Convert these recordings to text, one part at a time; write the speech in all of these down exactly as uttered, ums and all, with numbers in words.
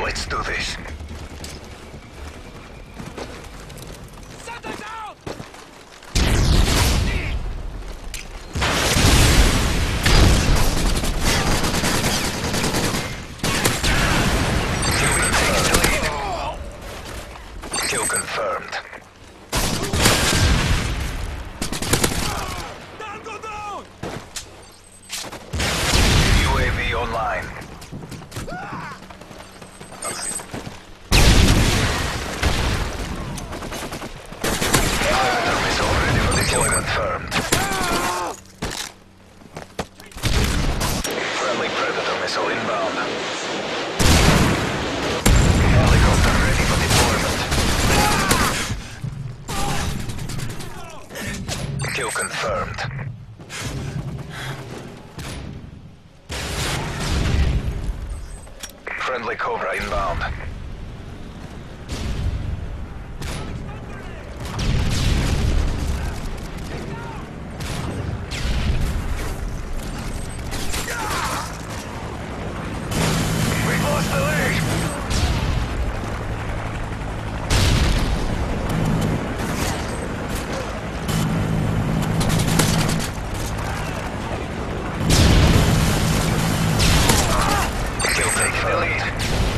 Let's do this. Kill confirmed. Tango down! U A V online. Predator missile ready for deployment. Confirmed. Friendly Predator missile inbound. Helicopter ready for deployment. Kill confirmed. Friendly Cobra inbound. We've lost the lead! Kill taking the lead.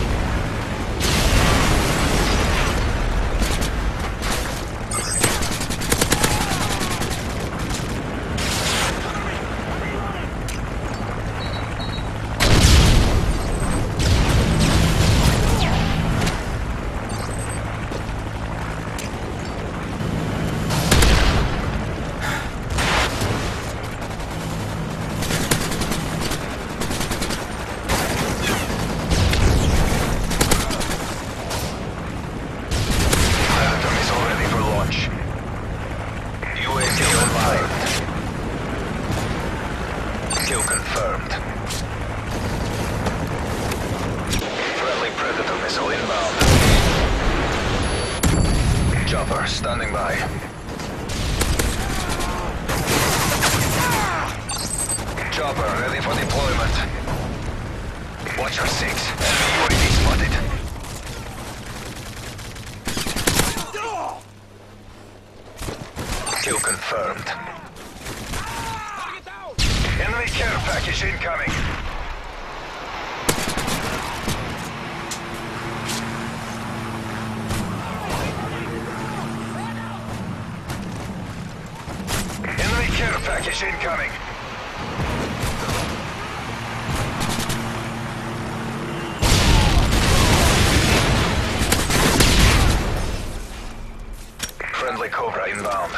Predator missile ready for launch. U A V online. Kill confirmed. Friendly Predator missile inbound. Chopper standing by. Chopper ready for deployment. Watcher six. Enemy U A V spotted. Kill confirmed. Enemy care package incoming. Enemy care package incoming. Friendly Cobra inbound.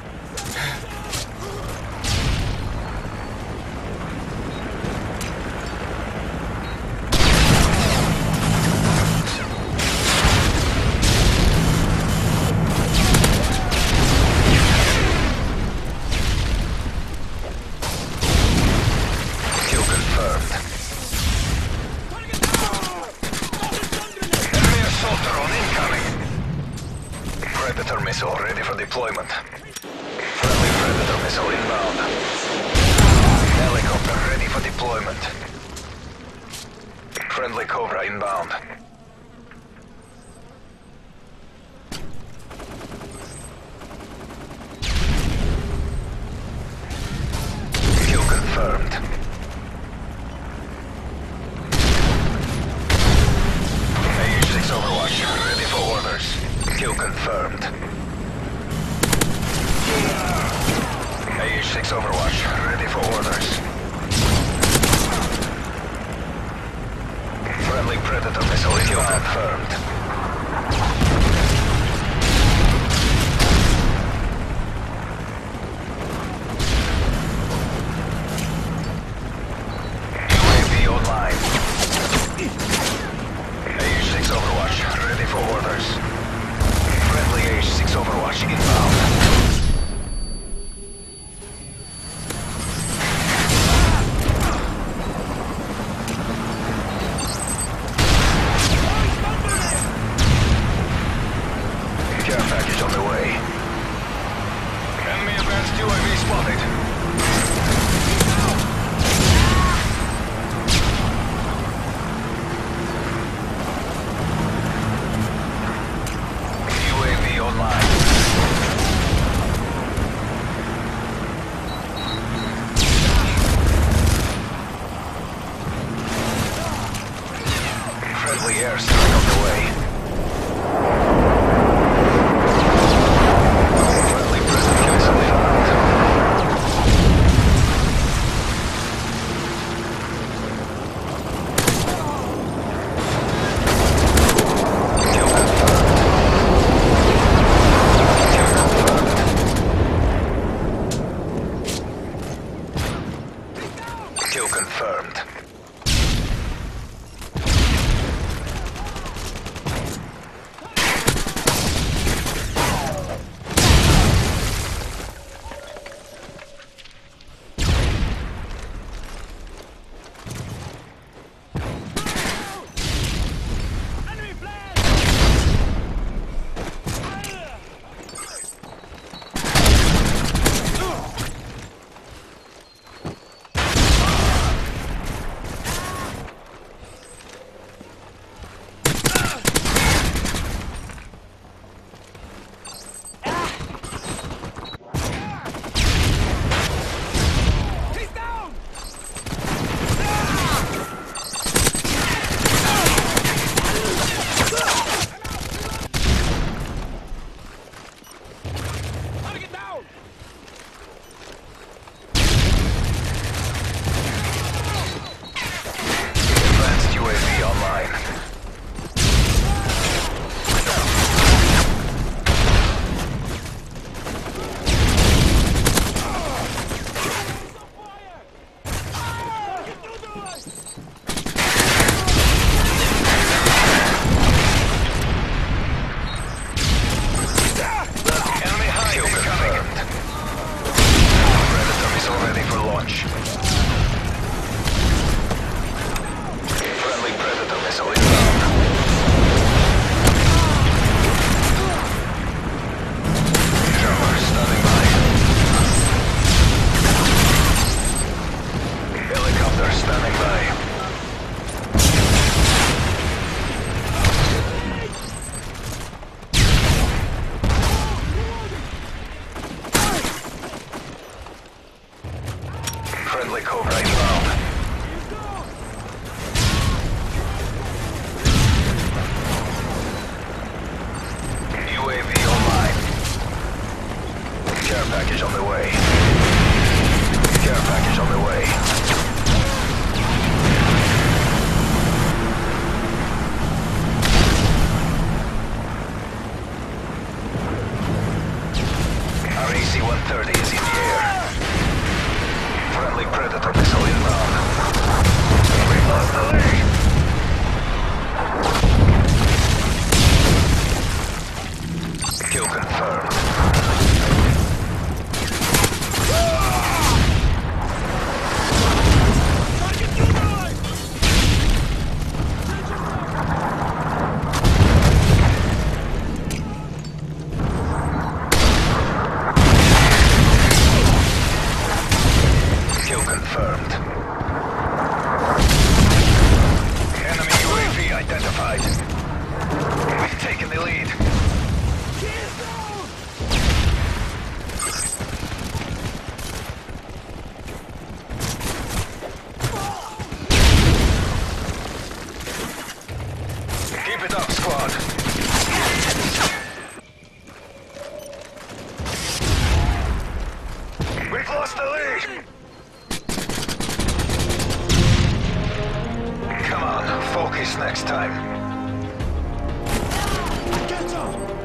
Kill confirmed. Enemy assault drone incoming. Predator missile ready for deployment. Friendly Predator missile inbound. Helicopter ready for deployment. Friendly Cobra inbound. Kill confirmed. A H six Overwatch ready for orders. Kill confirmed. A H six Overwatch ready for orders. Friendly Predator missile kill confirmed. U A V online. A H six Overwatch ready for orders. Friendly A H six Overwatch inbound. Care package on the way. Enemy advanced U A V spotted. Friendly airstrike on the way. Friendly Predator missile inbound. Kill confirmed. Friendly Cobra inbound. U A V online. Care package on the way. Care package on the way. Our A C one thirty is in the air. Friendly Predator missile inbound. We lost the lead. Kill confirmed. Kill confirmed. Enemy U A V identified. We've taken the lead. Keep it up, squad. We've lost the lead. Come on, focus next time. Get up!